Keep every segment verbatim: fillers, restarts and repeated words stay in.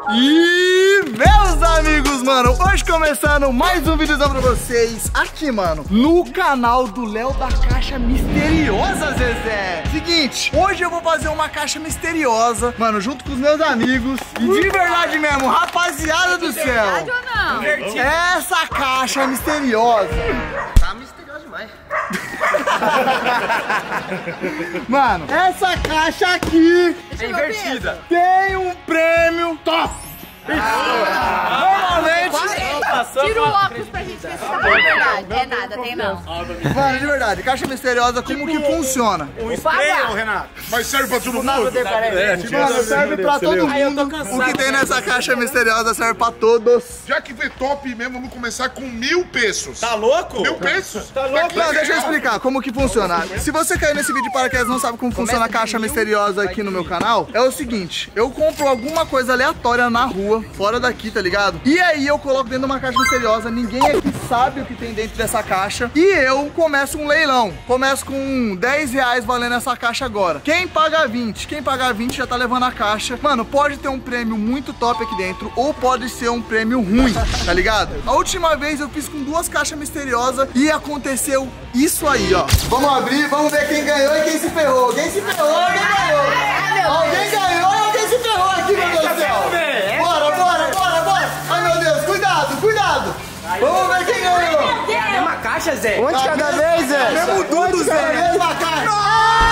E meus amigos, mano, hoje começando mais um vídeozão pra vocês aqui, mano, no canal do Léo da Caixa Misteriosa, Zezé. Seguinte, hoje eu vou fazer uma caixa misteriosa, mano, junto com os meus amigos. E de verdade mesmo, rapaziada do céu. Verdade ou não? Essa caixa misteriosa Tá misterioso demais. mano, essa caixa aqui É invertida. tem um prêmio top. Ah, normalmente, Tira o óculos pra gente ver se tá é verdade. É nada, tem não. mano, de verdade, caixa misteriosa, como que funciona? Um spray, ô Renato. Mas serve pra todo mundo? Mano, serve pra todo mundo. O que tem nessa caixa misteriosa serve pra todos. Já que vê top mesmo, vamos começar com mil pesos. Tá louco? Mil pesos? Tá louco? Não, deixa eu explicar como que funciona. Se você caiu nesse vídeo de paraquedas e não sabe como funciona a caixa misteriosa aqui no meu canal, é o seguinte, eu compro alguma coisa aleatória na rua, fora daqui, tá ligado? E aí eu coloco dentro de uma caixa misteriosa, ninguém aqui sabe o que tem dentro dessa caixa, e eu começo um leilão. Começo com dez reais valendo essa caixa agora. Quem paga vinte, quem paga vinte já tá levando a caixa. Mano, pode ter um prêmio muito top aqui dentro, ou pode ser um prêmio ruim, tá ligado? A última vez eu fiz com duas caixas misteriosas e aconteceu isso aí, ó. Vamos abrir, vamos ver quem ganhou e quem se ferrou. Quem se ferrou, alguém ganhou. Alguém ganhou e alguém se ferrou aqui, meu Deus do céu. Bora, bora, bora, bora. Ai, meu Deus, cuidado, cuidado. Vamos ver quem ganhou. É uma caixa, Zé. Um de cada vez, Zé. Mesmo tudo, Zé. Mesma caixa.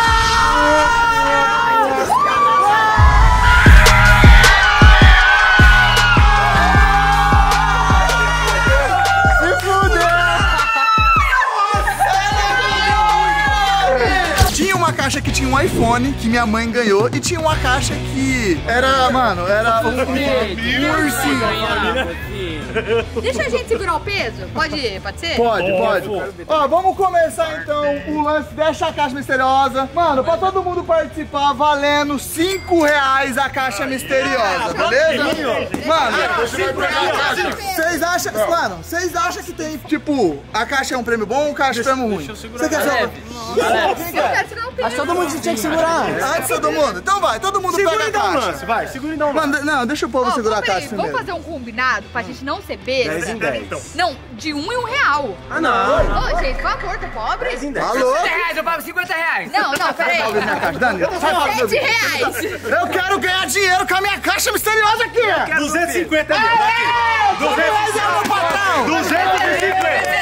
Caixa que tinha um iPhone, que minha mãe ganhou, e tinha uma caixa que era, mano, era um, um ursinho. Deixa a gente segurar o peso? Pode, pode ser? Pode, pode. Ó, vamos começar então o lance dessa caixa misteriosa. Mano, pra todo mundo participar, valendo cinco reais a caixa misteriosa, beleza? Mano, vocês acham, mano, vocês acham que tem, tipo, a caixa é um prêmio bom ou a caixa é um prêmio ruim? Você quer saber? Eu quero segurar o peso. Todo mundo tinha que segurar. Antes todo mundo? Então vai, todo mundo pega a caixa. Vai, segura então. Mano, não, deixa o povo Ó, segurar a peraí, caixa vamos primeiro. fazer um combinado pra gente não ser besta? dez em dez. Não, de um e um real. Ah, não. Ô, gente, por favor, tá pobre? dez em dez. Alô? reais, eu pago cinquenta reais. Não, não, peraí. Sai minha caixa, Dani. Sai fora do meu Sete vídeo. reais. Eu quero ganhar dinheiro com a minha caixa misteriosa aqui. duzentos e cinquenta mil. duzentos reais é o meu patrão. duzentos e cinquenta.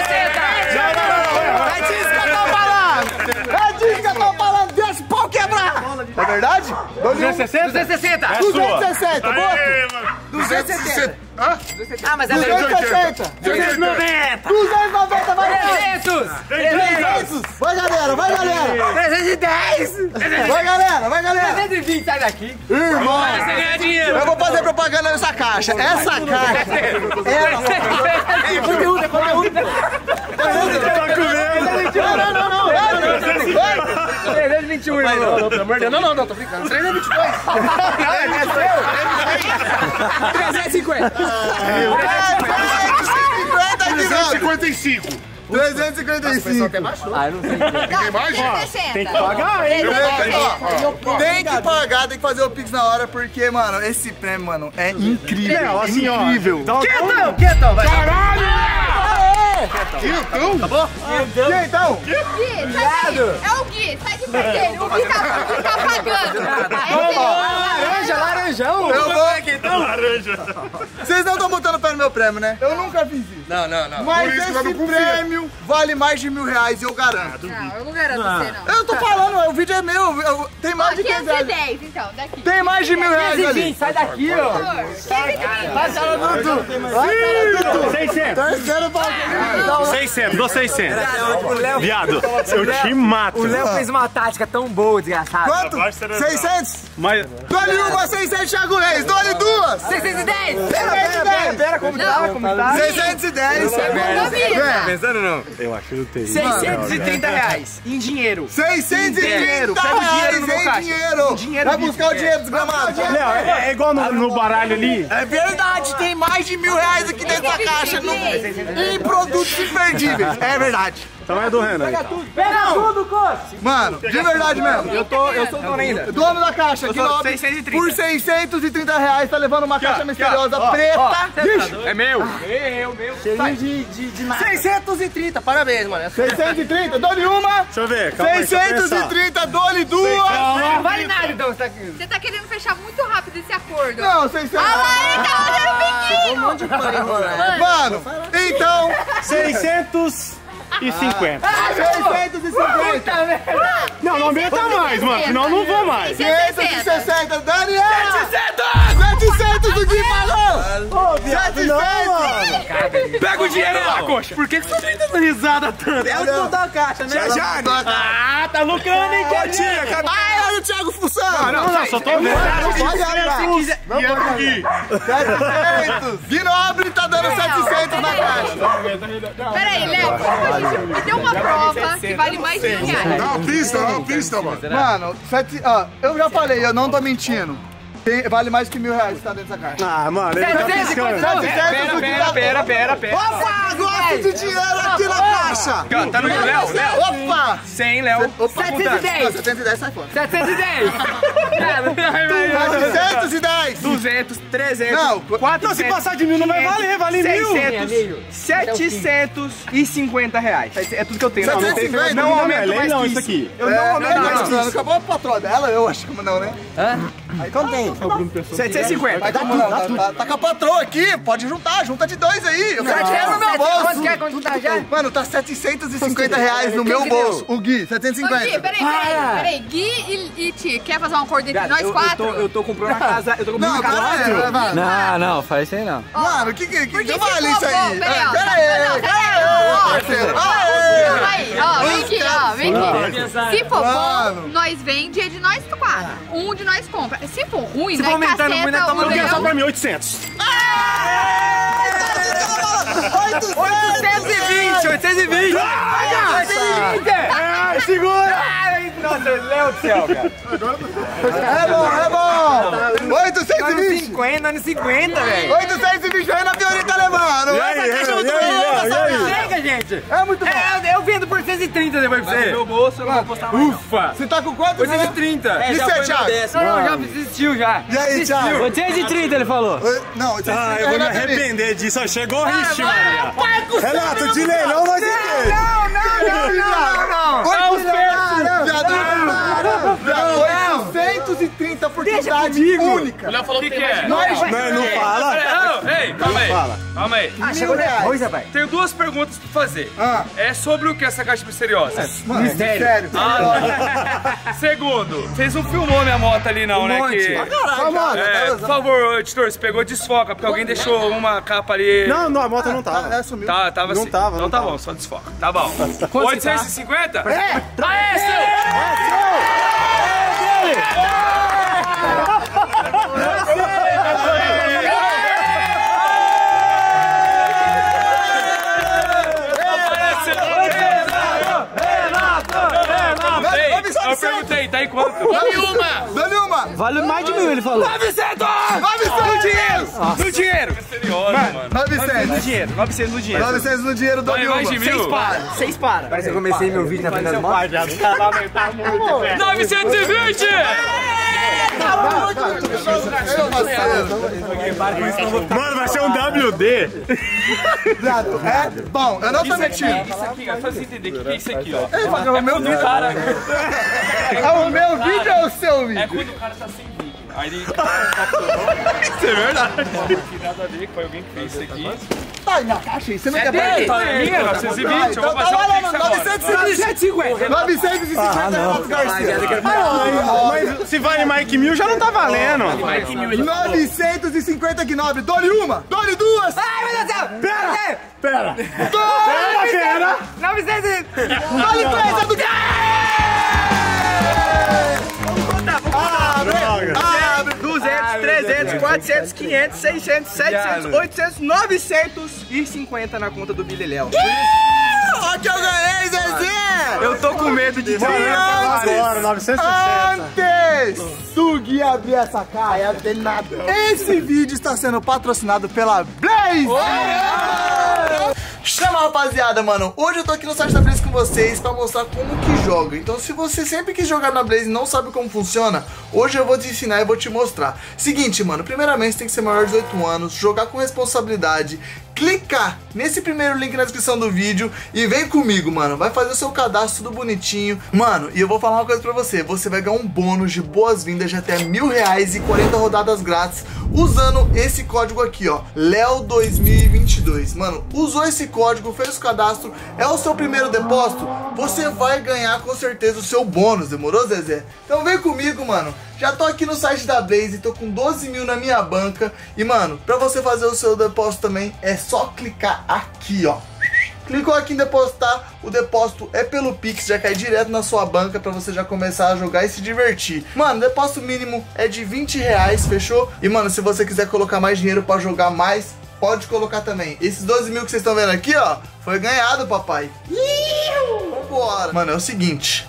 É disso que eu tô falando. É disso que eu tô falando. Deixa o pau quebrar. É verdade? duzentos e sessenta? duzentos e sessenta. duzentos e sessenta, boto. duzentos e setenta. Ah, mas é duzentos e sessenta. duzentos e noventa. duzentos e noventa, vai. trezentos. trezentos. Vai, galera, vai, galera. trezentos e dez. Vai, galera, vai, galera. trezentos e vinte, sai daqui. Irmão, Você ganha dinheiro. eu vou fazer propaganda nessa caixa. Essa caixa. É É conteúdo, é conteúdo. Não, não, não, não. trezentos e vinte e um, irmão. Não, não, não, tô brincando. trezentos e vinte e dois. trezentos e cinquenta. trezentos e cinquenta e cinco. trezentos e cinquenta e cinco. Ah, eu não sei. Tem mais? Tem que pagar, hein? Tem que pagar, tem que fazer o Pix na hora, porque, mano, esse prêmio, mano, é incrível. Não, assim, ó. Incrível. Quietão, quietão, vai. Quinhão? Acabou? E aí, então? Gui, sai daí. É o Gui, sai de perto dele. O Gui tá, o Gui tá pagando. É Laranja, laranjão. Eu vou... Laranja. Vocês não estão botando pé no meu prêmio, né? Eu nunca fiz isso. Não, não, não. Mas Por isso que eu esse não confio. prêmio vale mais de mil reais, eu garanto. Não, eu não garanto você, não. Eu tô falando, o vídeo é meu. eu- tem Ó, mais de quinhentos quinhentos e reais. dez, então, daqui. Tem mais de mil reais ali. sai daqui, ó. quinhentos e vinte. seiscentos. Terceiro bagulho. seiscentos, dou seiscentos. Viado, eu te mato. O Léo fez uma tática tão boa, desgraçado. Quanto? seiscentos? Mas... Dole uma, seiscentos, Thiago Reis. Dole duas. seiscentos e dez. seiscentos e dez. Pera, como tá? Como tá? seiscentos e dez. É. Pensando não? Eu acho que eu tenho. seiscentos e trinta reais em dinheiro. seiscentos e Dinheiro, trinta pega o dinheiro reais no meu em caixa. dinheiro. Dinheiro Vai vivo, buscar o é. dinheiro desgramado. Léo, é, é igual no, no baralho ali. É verdade, tem mais de mil reais aqui dentro da caixa no, em produtos imperdíveis. É verdade. Então é do Renan. Pega tudo, pega tudo, Coach. Mano, de verdade mesmo. Eu tô, eu sou o dono ainda. Dono da caixa, Eu que sou nobre, seiscentos e trinta. por seiscentos e trinta reais, tá levando uma caixa ó, misteriosa ó, preta. ó. Vixe, É meu. Meu, meu. Cheirinho de, de, de nada. seiscentos e trinta, parabéns, mano. seiscentos e trinta, dou-lhe uma. Deixa eu ver, calma aí, deixa eu seiscentos e trinta, dou-lhe duas. Não vale nada, então. Você tá aqui. Você tá querendo fechar muito rápido esse acordo. Não, seiscentos. Olha lá, ele tá olhando Um monte de pano enrolado. Mano, então, seiscentos e cinquenta. seiscentos e cinquenta. Não, não aumenta mais, mano, senão eu não vou mais. quinhentos e sessenta, Daniel. setecentos do Gui pagou. setecentos. Pega o dinheiro lá, coxa. Por que que você tá dando risada tanto? É o dono da caixa, né? Já, Ah, tá lucrando, hein, Tia, cadê? Ai, olha o Thiago Fussão. Não, não, só tô vendo. Não pode Gui. setecentos. Gui Nobre tá dando setecentos na caixa. Pera aí, Léo. Me deu uma prova que vale mais de mil reais. Dá uma pista, dá uma pista, mano. Mano, sete, ó, eu já falei, eu não tô mentindo. Tem- vale mais que mil reais que tá dentro dessa caixa. Ah, mano, ele tá piscando. setecentos do Gui Pera, pera, pera, pera. Opa, gosto de dinheiro aqui na caixa. Tá no Léo, Léo. Opa. cem, Léo. Opa, setecentos e dez. Não, setecentos e dez sai fora. setecentos e dez. setecentos e dez. duzentos, trezentos, Não, quatrocentos. Não, se passar de mil não vai valer, vale mil. seiscentos, setecentos e cinquenta reais. É tudo que eu tenho. Não, não, setecentos e cinquenta, não não, aumento não é mais leilão que isso isso. aqui. Eu não Não, aumento não, mais não, que não, isso. acabou a patroa dela, eu acho que não, né? Então tem. setecentos e cinquenta. Mas tá, tá, tá, tá com a patroa aqui, pode juntar, junta de dois aí. Eu quero dinheiro no meu bolso. Quanto quer? Quanto tá já? Mano, tá setecentos e cinquenta reais no meu bolso. O Gui, setecentos e Ô, Gui, cinquenta. peraí, peraí, peraí. Gui e, e Ti, quer fazer um acordo entre nós eu, quatro? Eu tô, eu tô comprando a casa. Eu tô comprando Não, a casa. pera aí, mano. Não, não, faz isso aí não. Mano, que que, que, Porque que se vale for isso aí? bom, peraí, ó. Pera aí, Não, pera peraí, aí, ó. parceiro. Não, Aê! aí, ó, vem aqui, ó, vem aqui. Se for Mano. bom, nós vende e é de nós quatro. Um de nós compra. Se for ruim, Se for nós aumentando muito, nós caceta tamo o Quem só Léo. pra mim, oitocentos. oitocentos e vinte, oitocentos e vinte. Ai, segura! Ai, nossa, Léo do céu, cara. É bom, é bom. oitocentos e Anos vinte. cinquenta, anos cinquenta, velho. oitocentos e vinte aí na Fiorita tá levando. E aí, Essa caixa é muito e aí, boa, e aí? Chega, gente. É muito bom. É, eu, eu vendo por oitocentos e trinta depois pra você. Meu bolso, eu não vou postar mais. Ufa. Você tá com quanto? oitocentos e trinta. E você, Thiago? Não, não, já desistiu já. E aí, Thiago? oitocentos e trinta ele falou. Não, oitocentos e Ah, trinta eu vou me ainda tem. arrepender disso. Ó, chegou o Rich, Maria. Renato, de leilão vai ter. Não, não, não, não, não. oitocentos e trinta oportunidade única. O Léo falou que tem mais. Nós Não, não fala. Não, ei, calma aí. Fala. Calma aí. Ah, chegou de arroz, rapaz. Tenho duas perguntas pra fazer. Ah. É sobre o que é essa caixa misteriosa. Mano, sério. Ah, segundo, vocês não filmou minha moto ali não, né? Que... Calma, É, por favor, editor, você pegou desfoca, porque alguém deixou uma capa ali. Não, não, a moto não tava. É, sumiu. Tá, tava Não assim. tava, Então não tá tava. bom, só desfoca. Tá bom. oitocentos e cinquenta? É. Ah, é seu! Ei, eu perguntei, tá em quanto? Dá-lhe uma. Dá-lhe uma. Vale mais de mil, ele falou. novecentos! novecentos No dinheiro! No dinheiro! Misterioso, mano. No novecentos. dinheiro, novecentos no dinheiro. novecentos no dinheiro, dou-lhe Vai uma. mais de mil? Seis para, seis para. Parece que eu comecei meu vídeo na frente das motos. novecentos e vinte! Mano, vai ser um W D. É bom, eu não tô mentindo. Isso aqui, ó, só você entender o que é isso aqui, ó. É o meu vídeo. Cara, É o meu vídeo ou o seu é vídeo? quando o cara tá sem vídeo. Aí ele Isso é verdade. Não tem nada a ver, foi alguém que fez isso aqui. Tá aí na caixa aí, você não É quer dele, ver? tá minha, novecentos e vinte. Eu vou Então tá fazer um valendo, pix agora. novecentos e cinquenta. novecentos e cinquenta Renato Garcia. Mas se vale mais que mil, já não tá valendo. novecentos e cinquenta Gui Nobre, dou-lhe uma, dou-lhe duas. Ai, meu Deus do céu! Pera, pera. Dou-lhe Pera. novecentos e... dou-lhe três, é do Gui. Abre, abre. duzentos, trezentos, quatrocentos, quinhentos, seiscentos, setecentos, oitocentos, novecentos e cinquenta na conta do Bililéu. Olha que eu ganhei, Zezé. Eu tô com medo de Mano, eu ia falar agora, novecentos e sessenta. Antes Consegui abrir essa caixa. Não tem nada. Esse vídeo está sendo patrocinado pela Blaze. Chama, rapaziada, mano. Hoje eu tô aqui no site da Blaze com vocês pra mostrar como que joga. Então se você sempre quis jogar na Blaze e não sabe como funciona, hoje eu vou te ensinar e vou te mostrar. Seguinte, mano, primeiramente tem que ser maior de dezoito anos, jogar com responsabilidade, clicar nesse primeiro link na descrição do vídeo e vem comigo, mano. Vai fazer o seu cadastro tudo bonitinho. Mano, e eu vou falar uma coisa pra você. Você vai ganhar um bônus de boas-vindas de até mil reais e quarenta rodadas grátis usando esse código aqui, ó, Leo dois mil e vinte e dois. Mano, usou esse código, fez o cadastro, é o seu primeiro depósito, você vai ganhar com certeza o seu bônus. Demorou, Zezé? Então vem comigo, mano. Já tô aqui no site da Blaze, tô com doze mil na minha banca. E, mano, pra você fazer o seu depósito também, é só clicar aqui, ó. Clicou aqui em depositar, o depósito é pelo Pix, já cai direto na sua banca pra você já começar a jogar e se divertir. Mano, o depósito mínimo é de vinte reais, fechou? E, mano, se você quiser colocar mais dinheiro pra jogar mais, pode colocar também. Esses doze mil que vocês estão vendo aqui, ó, foi ganhado, papai. Vambora. Mano, é o seguinte,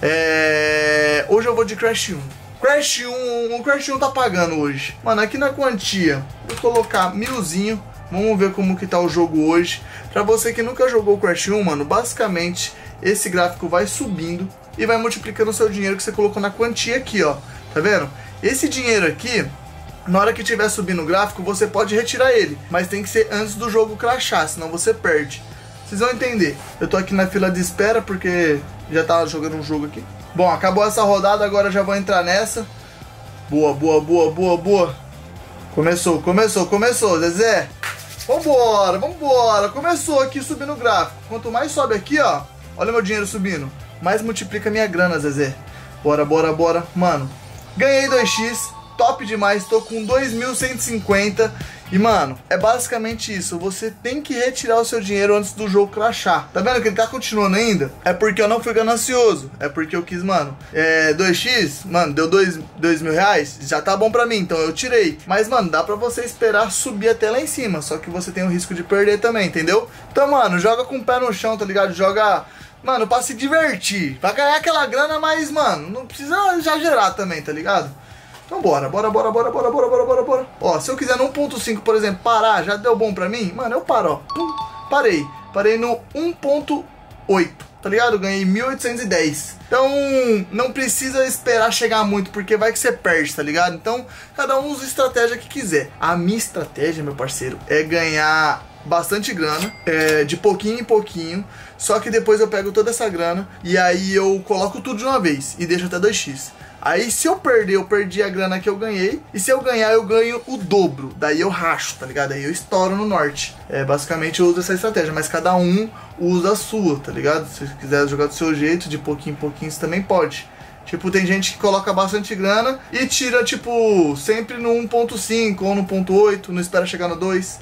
é... hoje eu vou de Crash um. Crash um, o Crash um tá pagando hoje. Mano, aqui na quantia, vou colocar milzinho. Vamos ver como que tá o jogo hoje. Pra você que nunca jogou o Crash um, mano, basicamente esse gráfico vai subindo e vai multiplicando o seu dinheiro que você colocou na quantia aqui, ó. Tá vendo? Esse dinheiro aqui, na hora que estiver subindo o gráfico, você pode retirar ele, mas tem que ser antes do jogo crashar, senão você perde. Vocês vão entender. Eu tô aqui na fila de espera porque já tava jogando um jogo aqui. Bom, acabou essa rodada, agora já vou entrar nessa. Boa, boa, boa, boa, boa. Começou, começou, começou, Zezé. Vambora, vambora. Começou aqui subindo o gráfico. Quanto mais sobe aqui, ó, olha meu dinheiro subindo, mais multiplica a minha grana, Zezé. Bora, bora, bora. Mano, ganhei dois x, top demais. Tô com dois mil cento e cinquenta. E, mano, é basicamente isso. Você tem que retirar o seu dinheiro antes do jogo crashar. Tá vendo que ele tá continuando ainda? É porque eu não fui ganancioso. É porque eu quis, mano, é, dois x, mano, deu dois mil reais. Já tá bom pra mim, então eu tirei. Mas, mano, dá pra você esperar subir até lá em cima. Só que você tem o risco de perder também, entendeu? Então, mano, joga com o pé no chão, tá ligado? Joga, mano, pra se divertir. Pra ganhar aquela grana, mas, mano, não precisa exagerar também, tá ligado? Então bora, bora, bora, bora, bora, bora, bora, bora, bora. Ó, se eu quiser no um ponto cinco, por exemplo, parar, já deu bom pra mim? Mano, eu paro, ó. Pum, parei. Parei no um ponto oito, tá ligado? Ganhei mil oitocentos e dez. Então, não precisa esperar chegar muito, porque vai que você perde, tá ligado? Então, cada um usa a estratégia que quiser. A minha estratégia, meu parceiro, é ganhar bastante grana, é, de pouquinho em pouquinho. Só que depois eu pego toda essa grana e aí eu coloco tudo de uma vez e deixo até dois x. Aí se eu perder, eu perdi a grana que eu ganhei. E se eu ganhar, eu ganho o dobro. Daí eu racho, tá ligado? Aí eu estouro no norte. É, basicamente eu uso essa estratégia. Mas cada um usa a sua, tá ligado? Se você quiser jogar do seu jeito, de pouquinho em pouquinho, você também pode. Tipo, tem gente que coloca bastante grana e tira, tipo, sempre no um ponto cinco ou no um ponto oito. Não espera chegar no dois.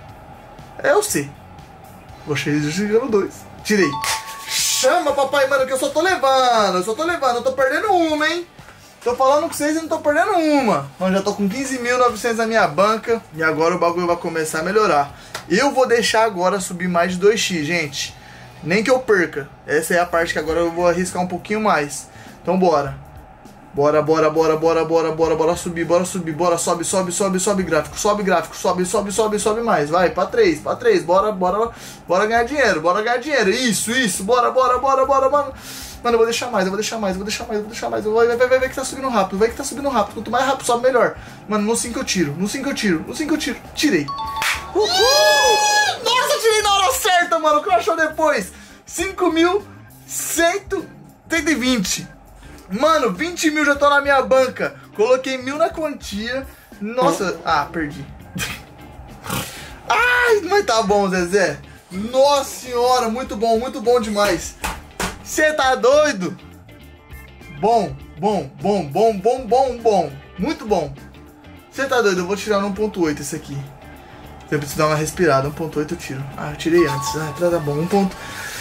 É eu sei. Gostei de chegar no dois. Tirei. Chama, papai, mano, que eu só tô levando. Eu só tô levando. Eu tô perdendo uma, hein? Tô falando com vocês e não tô perdendo uma. Mano, já tô com quinze mil e novecentos na minha banca. E agora o bagulho vai começar a melhorar. Eu vou deixar agora subir mais de dois x, gente. Nem que eu perca. Essa é a parte que agora eu vou arriscar um pouquinho mais. Então bora. Bora, bora, bora, bora, bora, bora, bora subir, bora subir, bora, sobe, sobe, sobe, sobe gráfico, sobe gráfico, sobe, sobe, sobe, sobe mais. Vai, pra três, pra três, bora, bora, bora ganhar dinheiro, bora ganhar dinheiro. Isso, isso, bora, bora, bora, bora, mano. Mano, eu vou deixar mais, eu vou deixar mais, eu vou deixar mais, eu vou deixar mais. Vai, vai, vai, vai que tá subindo rápido, vai que tá subindo rápido. Quanto mais rápido sobe, melhor. Mano, no cinco eu tiro, no cinco eu tiro, no cinco eu tiro. Tirei. Uhul! Nossa, tirei na hora certa, mano. Crashou depois. cinco mil cento e vinte. Mano, vinte mil já tô na minha banca. Coloquei mil na quantia. Nossa, ah, perdi. Ai, mas tá bom, Zezé. Nossa senhora, muito bom, muito bom demais. Você tá doido? Bom, bom, bom, bom, bom, bom, bom. Muito bom. Você tá doido? Eu vou tirar no um ponto oito esse aqui. Eu preciso dar uma respirada. um ponto oito eu tiro. Ah, eu tirei antes. Ah, tá bom. um ponto...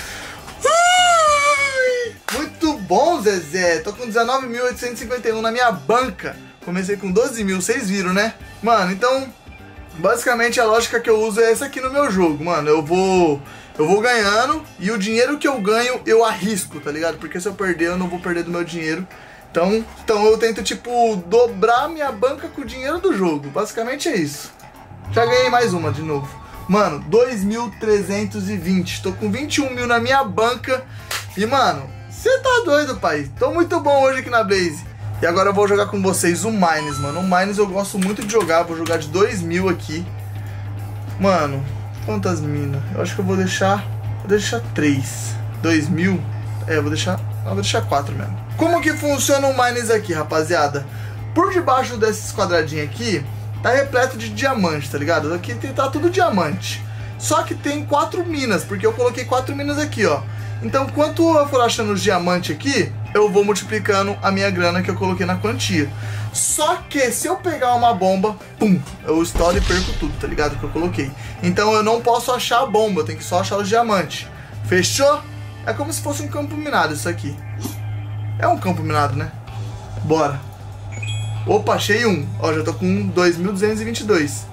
Muito bom, Zezé. Tô com dezenove mil oitocentos e cinquenta e um na minha banca. Comecei com doze mil, vocês viram, né? Mano, então, basicamente a lógica que eu uso é essa aqui no meu jogo, mano. Eu vou... Eu vou ganhando e o dinheiro que eu ganho eu arrisco, tá ligado? Porque se eu perder, eu não vou perder do meu dinheiro. Então, então eu tento, tipo, dobrar minha banca com o dinheiro do jogo. Basicamente é isso. Já ganhei mais uma de novo. Mano, dois mil trezentos e vinte. Tô com vinte e um mil na minha banca. E, mano, você tá doido, pai. Tô muito bom hoje aqui na Blaze. E agora eu vou jogar com vocês o Mines, mano. O Mines eu gosto muito de jogar. Vou jogar de dois mil aqui. Mano, quantas minas? Eu acho que eu vou deixar... Vou deixar três. dois mil? É, eu vou deixar... Eu vou deixar quatro mesmo. Como que funciona o Mines aqui, rapaziada? Por debaixo desses quadradinhos aqui, tá repleto de diamante, tá ligado? Aqui tá tudo diamante. Só que tem quatro minas, porque eu coloquei quatro minas aqui, ó. Então, quanto eu for achando os diamantes aqui, eu vou multiplicando a minha grana que eu coloquei na quantia. Só que se eu pegar uma bomba, pum, eu estouro e perco tudo, tá ligado? Que eu coloquei. Então eu não posso achar a bomba, eu tenho que só achar os diamantes. Fechou? É como se fosse um campo minado isso aqui. É um campo minado, né? Bora. Opa, achei um. Ó, já tô com dois mil duzentos e vinte e dois.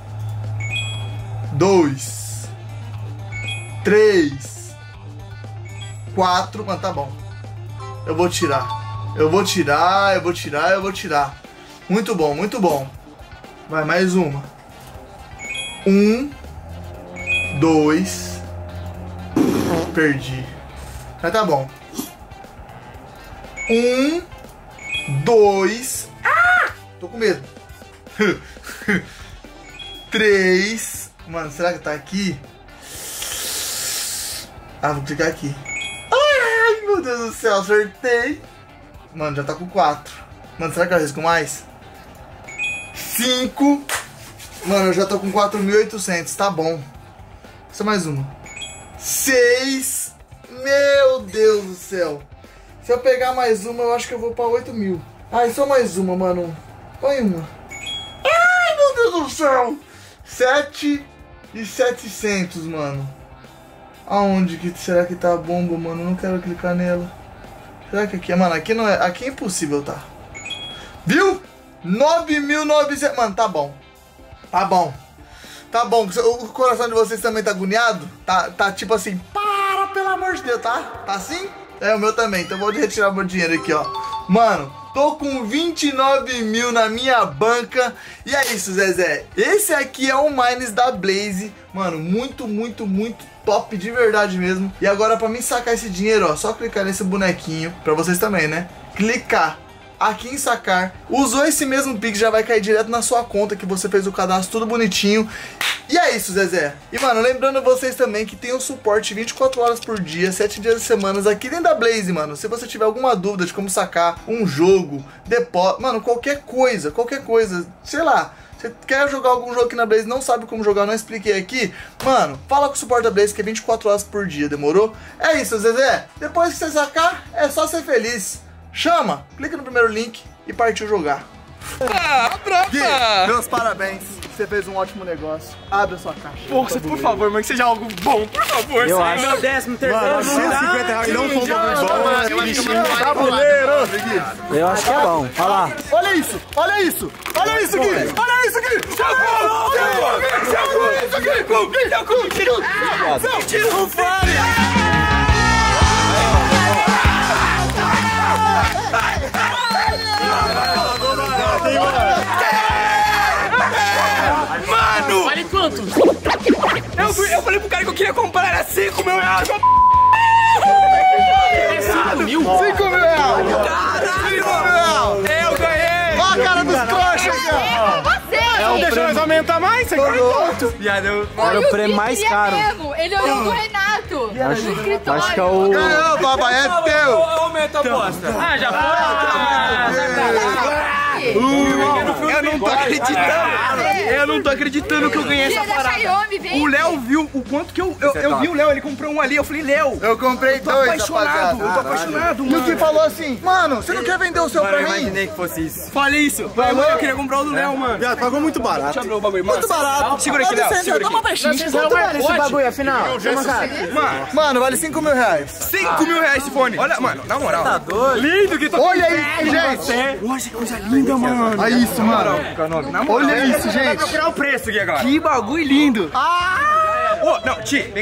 Dois. Três. Quatro. Mano, tá bom. Eu vou tirar. Eu vou tirar, eu vou tirar, eu vou tirar. Muito bom, muito bom. Vai, mais uma. Um. Dois. Perdi. Mas tá bom. Um. Dois. Ah! Tô com medo. Três. Mano, será que tá aqui? Ah, vou clicar aqui. Ai, meu Deus do céu, acertei. Mano, já tá com quatro. Mano, será que eu arrisco mais? Cinco. Mano, eu já tô com quatro mil e oitocentos, tá bom. Só mais uma. Seis. Meu Deus do céu. Se eu pegar mais uma, eu acho que eu vou pra oito mil. Ai, só mais uma, mano. Põe uma. Ai, meu Deus do céu. Sete e setecentos, mano. Aonde que será que tá a bomba, mano? Eu não quero clicar nela. Será que aqui é? Mano, aqui não é. Aqui é impossível, tá? Viu? nove mil e novecentos. Mano, tá bom. Tá bom. Tá bom. O coração de vocês também tá agoniado? Tá, tá tipo assim. Para, pelo amor de Deus, tá? Tá assim? É, o meu também. Então vou retirar o meu dinheiro aqui, ó. Mano, tô com vinte e nove mil na minha banca. E é isso, Zezé. Esse aqui é o Mines da Blaze. Mano, muito, muito, muito top de verdade mesmo. E agora pra mim sacar esse dinheiro, ó, só clicar nesse bonequinho. Pra vocês também, né? Clicar aqui em sacar. Usou esse mesmo Pix, já vai cair direto na sua conta que você fez o cadastro tudo bonitinho. E é isso, Zezé. E, mano, lembrando vocês também que tem o suporte vinte e quatro horas por dia, sete dias de semana aqui dentro da Blaze, mano. Se você tiver alguma dúvida de como sacar um jogo, depósito, mano, qualquer coisa, qualquer coisa, sei lá. Você quer jogar algum jogo aqui na Blaze, não sabe como jogar, não expliquei aqui, mano, fala com o suporte da Blaze que é vinte e quatro horas por dia, demorou? É isso, Zezé. Depois que você sacar, é só ser feliz. Chama, clica no primeiro link e partiu jogar. Ah, pronto! Gui, meus parabéns. Você fez um ótimo negócio. Abre a sua caixa. Força, por favor, mano, que seja algo bom, por favor. Eu sim, acho. meu décimo terceiro. cento e cinquenta reais não compra bom. Tabuleiro. Eu acho que é bom. Olha lá. Olha isso, olha isso. Olha isso aqui. Olha isso aqui. Mano! Vale quanto? Eu, fui, eu falei pro cara que eu queria comprar, era cinco mil reais. cinco mil? cinco mil reais. Caralho! cinco mil reais. Eu ganhei! Ó a cara dos trouxas, cara. Você! É um Deixa nós aumentar mais, você ganha quanto? Viado, eu... Era o prêmio mais caro. Mesmo. Ele olhou pro Renato Acho, no escritório. acho que é o... Ganhou, papai, é teu. Aumenta a aposta. Ah, já foi? Eu não tô acreditando. Eu não tô acreditando que eu ganhei essa parada. O Léo viu o quanto que eu... Eu, eu vi o Léo, ele comprou um ali, eu falei, Léo, Eu comprei tô dois, apaixonado, eu tô rapaziada. apaixonado, E o mano. que falou assim, mano, você não quer vender o seu pra mim? que fosse isso. Falei isso. Falei, mano, eu queria comprar o do Léo, mano. Já pagou muito barato. Deixa eu abrir o bagulho, mano. Muito barato. Segura aqui, Léo, segura aqui. Quanto vale esse bagulho, afinal? Mano, Mano, vale cinco mil reais. cinco mil reais esse fone. Olha, mano, na moral. Tá doido. Lindo que tá. Olha isso, gente. Nossa, que coisa linda, mano. Olha isso, mano. Na moral. Olha isso, Vai gente. procurar o preço aqui agora. Que bagulho lindo. Ah! Ô, não, Ti, vem cá.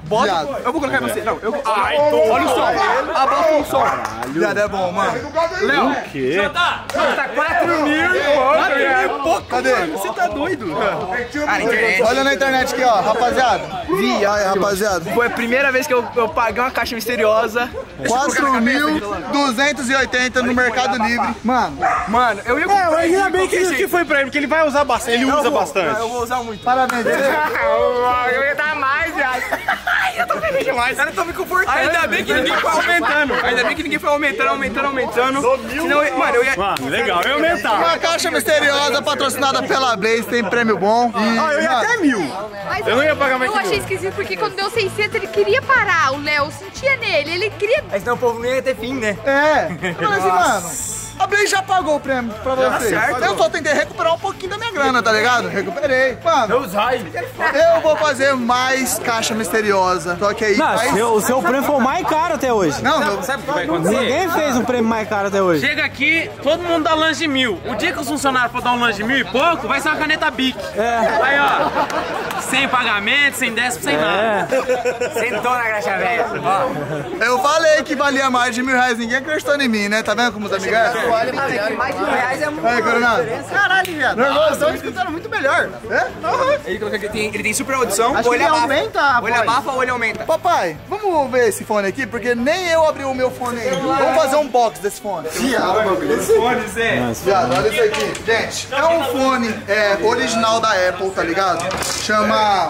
Bota, Viado. eu vou colocar em você. Não, eu vou. Ai, tô. Olha o som. Abafa o som. Viado, é bom, mano. Léo. O quê? Tá quatro mil e pouco. Cadê? Você tá doido? Ah, na internet. Olha na internet aqui, ó, rapaziada. Vi, olha, rapaziada. Foi a primeira vez que eu, eu paguei uma caixa misteriosa. quatro mil duzentos e oitenta no Mercado Livre. Mano, mano, eu ia É, mas ainda bem que, que foi pra ele, porque ele vai usar bastante. Ele usa bastante. Eu vou usar muito. parabéns. Eu ia dar mais, viado. Eu tô feliz demais. Eu não tô me comportando. Ainda bem que ninguém foi aumentando. Ainda bem que ninguém foi aumentando, aumentando, aumentando. Senão, eu- mano, eu ia... Mano, legal, eu ia aumentar. Uma caixa misteriosa patrocinada pela Blaze, tem prêmio bom. E, Ah, eu ia mano, até mil. Mas Eu não ia pagar mais eu que achei mil. esquisito porque quando deu seiscentos ele queria parar. O Léo sentia nele, ele queria. Mas senão o povo não ia ter fim, né? É, mas assim, mano, a Blaze já pagou o prêmio pra vocês. certo. Eu só tentei recuperar um pouquinho da minha grana, tá ligado? Recuperei. Mano, Usar eu vou fazer mais caixa misteriosa. Só que aí Não, mais... seu- o seu prêmio foi o mais caro até hoje. Não, meu... Sabe o que vai acontecer? Ninguém fez um prêmio mais caro até hoje. Chega aqui, todo mundo dá lanche de mil. O dia que os funcionários for dar um lanche de mil e pouco, vai ser uma caneta Bic. É. Aí, ó, sem pagamento, sem décimo, sem nada. Sentou na graxa velha. Eu falei que valia mais de mil reais, ninguém acreditou em mim, né? Tá vendo como os amigos é? Mais de mil reais é muito. Aí, Coronado. Caralho, viado. Nervoso, estão escutando muito melhor. É? Ele coloca que ele tem, ele tem super audição. Acho que Olho ele abafa. aumenta a Olho voz. abafa, olho aumenta. Papai, vamos ver esse fone aqui, porque nem eu abri o meu fone ainda. Vamos fazer um box desse fone. Fone, Zé. Viado, olha isso aqui. Gente, é um fone é, original da Apple, tá ligado? Chama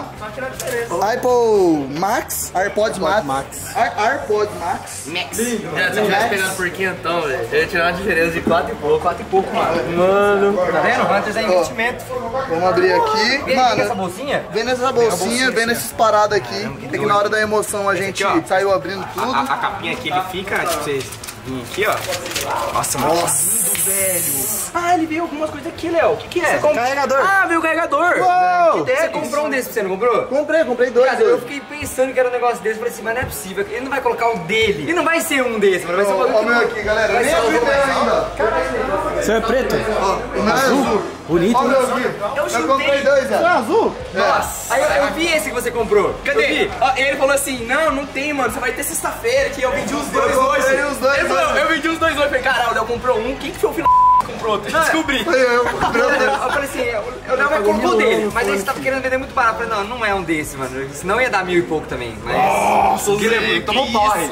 Apple Max, AirPods Max. Ar- AirPods Max. É, se eu tivesse pegando por quinhentão, velho, eu ia tirar uma diferença de quatro e pouco. quatro e pouco, mano. Tá vendo? Hunters é investimento. Vamos abrir aqui. Vem aqui essa Mano, bolsinha. vem nessa bolsinha, vem nesses paradas aqui. É que na hora da emoção a gente aqui, ó. saiu abrindo tudo. A, a capinha aqui, ele fica, tipo, vocês virem aqui, ó. Nossa, mano. Nossa, velho. Ah, ele veio algumas coisas aqui, Léo. O que que é? Carregador. Ah, veio o carregador. Uou! Que Você comprou um desse, você não comprou? Comprei, comprei dois. Cara, eu fiquei pensando que era um negócio desse, falei assim, mas não é possível, ele não vai colocar o dele. E não vai ser um desse, mano, vai ser um Ó, bagulho o meu aqui, galera. Vai Nem ser abri o um meu mais ainda. Seu é preto? Ó, o meu é azul. Bonito, Ó o né? meu aqui. Eu Eu chutei. comprei dois, velho. azul? Nossa. Aí eu, eu vi esse que você comprou. Cadê? Ó, ele falou assim, não, não tem, mano, você vai ter sexta-feira que eu vendi os dois Eu hoje. comprei os dois Ele falou, hoje. eu vendi os dois hoje. Eu falei, caralho, o Léo comprou um, quem que foi o filho que comprou outro? Eu descobri. Foi eu, eu comprei os dois. Eu falei assim, eu não vai colocou dele, mas aí você tava querendo vender muito barato. Eu falei, não, não é um desse, mano. Senão ia dar mil e pouco também. Mas. Nossa, que levou, tomou porre.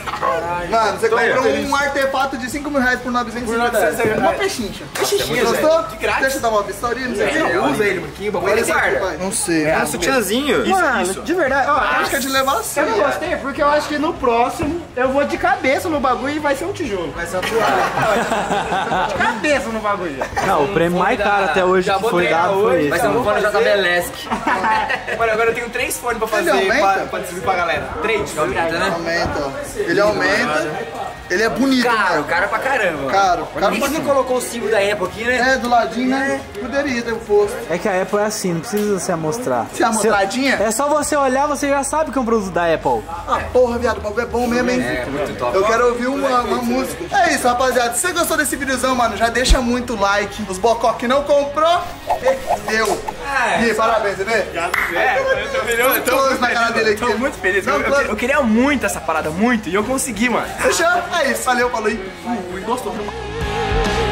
Mano, você comprou um artefato de cinco mil reais por novecentos e cinquenta reais. Uma pechincha. Pechincha, Gostou? de grátis. Deixa eu dar uma vistoria, não sei o que. É, usa ele, Marquinho, o bagulho Olha ele isso aqui, guarda. pai. Não sei. É, Não um sei. sutiãzinho. Mano, de verdade, ó, Acho que é de levar assim. eu não gostei porque eu acho que no próximo eu vou de cabeça no bagulho e vai ser um tijolo. Vai ser uma toalha. De cabeça no bagulho. Não, o prêmio mais caro até hoje Já que vou foi treinar dado hoje, foi vai esse. ser um fone J B L E S C. Mano, agora eu tenho três fones pra fazer, Ele aumenta? pra, pra distribuir pra galera. Três, aumenta, né? Aumenta, ó. Ele aumenta. Ele é bonito, Caro, mano. caro pra caramba. Caro. Por Caro que pra você não colocou o símbolo da Apple aqui, né? É, do ladinho, né? Poderia ter posto. É que a Apple é assim, não precisa se amostrar. Se amostradinha? É só você olhar, você já sabe que é um produto da Apple. Ah, porra, viado, o bagulho é bom mesmo, hein? É, muito top. Eu quero ouvir uma, uma música. É isso, rapaziada. Se você gostou desse videozão, mano, já deixa muito like. Os bocó que não comprou, deu. É, Gui, parabéns, você vê? É, eu tô, eu tô, Close na cara dele aqui. tô muito feliz. Não, Eu, eu, close. eu queria muito essa parada, muito, e eu consegui, mano. Fechou? É isso, valeu, falou aí. Fui, gostou.